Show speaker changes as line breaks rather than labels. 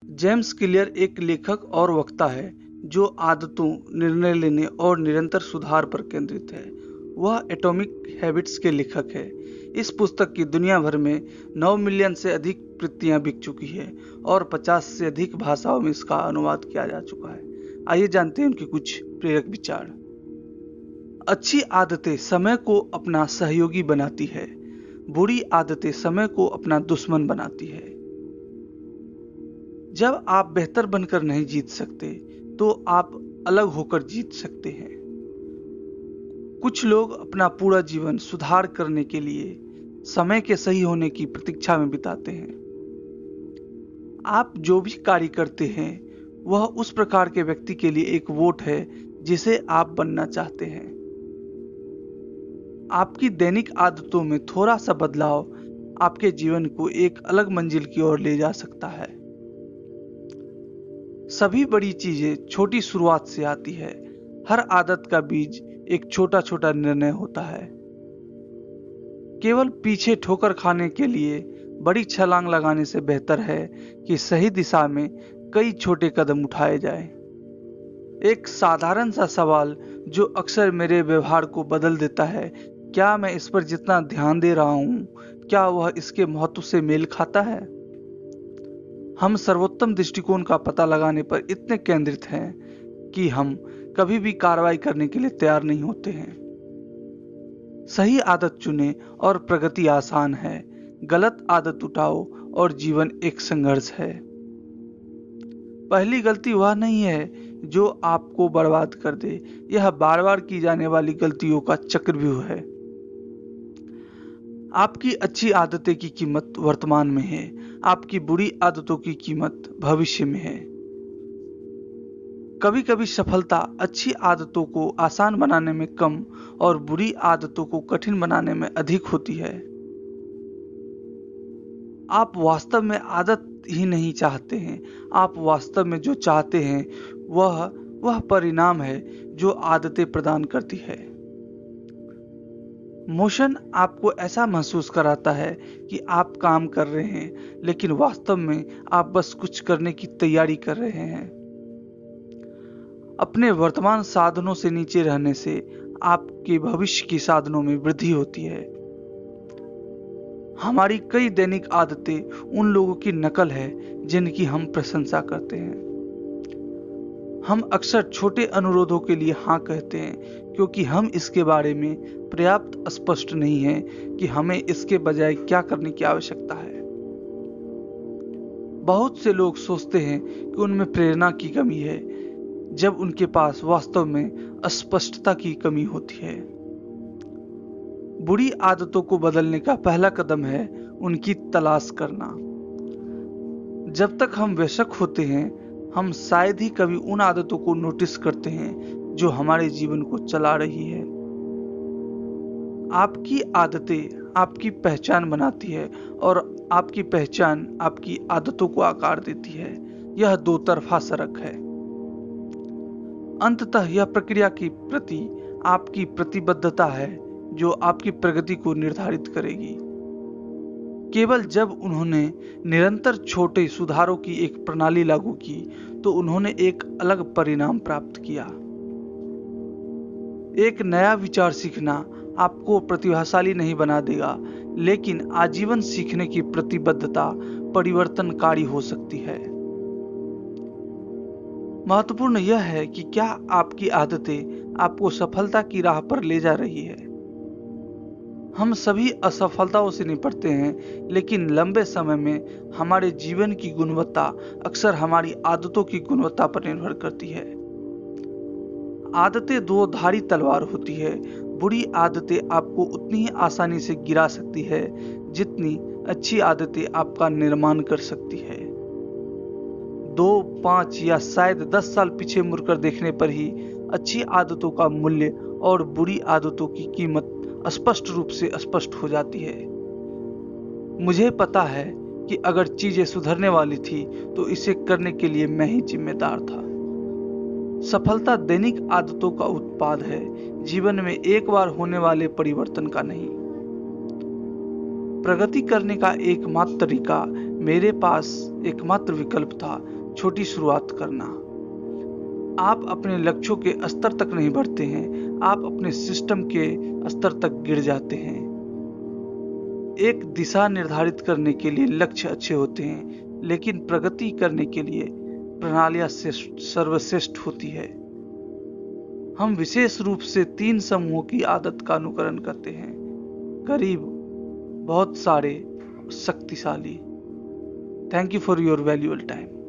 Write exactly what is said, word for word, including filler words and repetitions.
James clear एक लेखक और वक्ता है जो आदतों, निर्णय लेने और निरंतर सुधार पर केंद्रित है। वह एटॉमिक हैबिट्स के लेखक है। इस पुस्तक की दुनिया भर में नौ मिलियन से अधिक प्रतियां बिक चुकी है और पचास से अधिक भाषाओं में इसका अनुवाद किया जा चुका है। आइए जानते हैं उनके कुछ प्रेरक विचार। अच्छी आदतें समय को अपना सहयोगी बनाती है, बुरी आदतें समय को अपना दुश्मन बनाती है। जब आप बेहतर बनकर नहीं जीत सकते तो आप अलग होकर जीत सकते हैं। कुछ लोग अपना पूरा जीवन सुधार करने के लिए समय के सही होने की प्रतीक्षा में बिताते हैं। आप जो भी कार्य करते हैं वह उस प्रकार के व्यक्ति के लिए एक वोट है जिसे आप बनना चाहते हैं। आपकी दैनिक आदतों में थोड़ा सा बदलाव आपके जीवन को एक अलग मंजिल की ओर ले जा सकता है। सभी बड़ी चीजें छोटी शुरुआत से आती है। हर आदत का बीज एक छोटा छोटा निर्णय होता है। केवल पीछे ठोकर खाने के लिए बड़ी छलांग लगाने से बेहतर है कि सही दिशा में कई छोटे कदम उठाए जाएं। एक साधारण सा सवाल जो अक्सर मेरे व्यवहार को बदल देता है, क्या मैं इस पर जितना ध्यान दे रहा हूं, क्या वह इसके महत्व से मेल खाता है? हम सर्वोत्तम दृष्टिकोण का पता लगाने पर इतने केंद्रित हैं कि हम कभी भी कार्रवाई करने के लिए तैयार नहीं होते हैं। सही आदत चुनें और प्रगति आसान है। गलत आदत उठाओ और जीवन एक संघर्ष है। पहली गलती वह नहीं है जो आपको बर्बाद कर दे, यह बार बार की जाने वाली गलतियों का चक्रव्यूह है। आपकी अच्छी आदतें की कीमत वर्तमान में है, आपकी बुरी आदतों की कीमत भविष्य में है। कभी कभी सफलता अच्छी आदतों को आसान बनाने में कम और बुरी आदतों को कठिन बनाने में अधिक होती है। आप वास्तव में आदत ही नहीं चाहते हैं, आप वास्तव में जो चाहते हैं वह वह परिणाम है जो आदतें प्रदान करती है। मोशन आपको ऐसा महसूस कराता है कि आप काम कर रहे हैं, लेकिन वास्तव में आप बस कुछ करने की तैयारी कर रहे हैं। अपने वर्तमान साधनों से नीचे रहने से आपके भविष्य की साधनों में वृद्धि होती है। हमारी कई दैनिक आदतें उन लोगों की नकल है जिनकी हम प्रशंसा करते हैं। हम अक्सर छोटे अनुरोधों के लिए हाँ कहते हैं क्योंकि हम इसके बारे में पर्याप्त स्पष्ट नहीं हैं कि हमें इसके बजाय क्या करने की आवश्यकता है। बहुत से लोग सोचते हैं कि उनमें प्रेरणा की कमी है, जब उनके पास वास्तव में अस्पष्टता की कमी होती है। बुरी आदतों को बदलने का पहला कदम है उनकी तलाश करना। जब तक हम वयस्क होते हैं, हम शायद ही कभी उन आदतों को नोटिस करते हैं जो हमारे जीवन को चला रही है। आपकी आदतें आपकी पहचान बनाती है और आपकी पहचान आपकी आदतों को आकार देती है। यह दो तरफा सड़क है। अंततः यह प्रक्रिया के प्रति आपकी प्रतिबद्धता है जो आपकी प्रगति को निर्धारित करेगी। केवल जब उन्होंने निरंतर छोटे सुधारों की एक प्रणाली लागू की तो उन्होंने एक अलग परिणाम प्राप्त किया। एक नया विचार सीखना आपको प्रतिभाशाली नहीं बना देगा, लेकिन आजीवन सीखने की प्रतिबद्धता परिवर्तनकारी हो सकती है। महत्वपूर्ण यह है कि क्या आपकी आदतें आपको सफलता की राह पर ले जा रही है। हम सभी असफलताओं से निपटते हैं, लेकिन लंबे समय में हमारे जीवन की गुणवत्ता अक्सर हमारी आदतों की गुणवत्ता पर निर्भर करती है। आदतें दो धारी तलवार होती है। बुरी आदतें आपको उतनी ही आसानी से गिरा सकती है जितनी अच्छी आदतें आपका निर्माण कर सकती है। दो, पांच या शायद दस साल पीछे मुड़कर देखने पर ही अच्छी आदतों का मूल्य और बुरी आदतों की कीमत स्पष्ट रूप से स्पष्ट हो जाती है। मुझे पता है कि अगर चीजें सुधरने वाली थी तो इसे करने के लिए मैं ही जिम्मेदार था। सफलता दैनिक आदतों का उत्पाद है, जीवन में एक बार होने वाले परिवर्तन का नहीं। प्रगति करने का एकमात्र तरीका मेरे पास एकमात्र विकल्प था छोटी शुरुआत करना। आप अपने लक्ष्यों के स्तर तक नहीं बढ़ते हैं, आप अपने सिस्टम के स्तर तक गिर जाते हैं। एक दिशा निर्धारित करने के लिए लक्ष्य अच्छे होते हैं, लेकिन प्रगति करने के लिए प्रणालियां सर्वश्रेष्ठ होती है। हम विशेष रूप से तीन समूहों की आदत का अनुकरण करते हैं: गरीब, बहुत सारे, शक्तिशाली। Thank you for your valuable time.